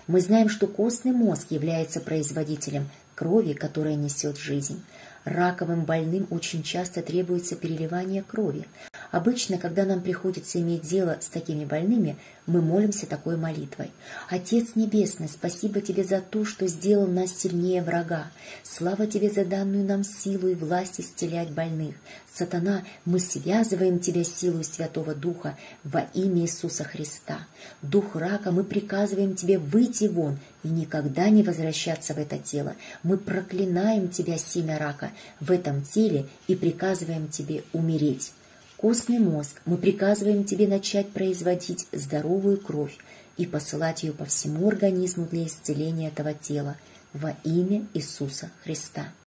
Мы знаем, что костный мозг является производителем крови, которая несет жизнь. Раковым больным очень часто требуется переливание крови. Обычно, когда нам приходится иметь дело с такими больными, мы молимся такой молитвой. «Отец Небесный, спасибо Тебе за то, что сделал нас сильнее врага. Слава Тебе за данную нам силу и власть исцелять больных. Сатана, мы связываем Тебя силой Святого Духа во имя Иисуса Христа. Дух рака, мы приказываем Тебе выйти вон и никогда не возвращаться в это тело. Мы проклинаем Тебя, семя рака, в этом теле и приказываем Тебе умереть. Костный мозг, мы приказываем Тебе начать производить здоровую кровь и посылать ее по всему организму для исцеления этого тела во имя Иисуса Христа».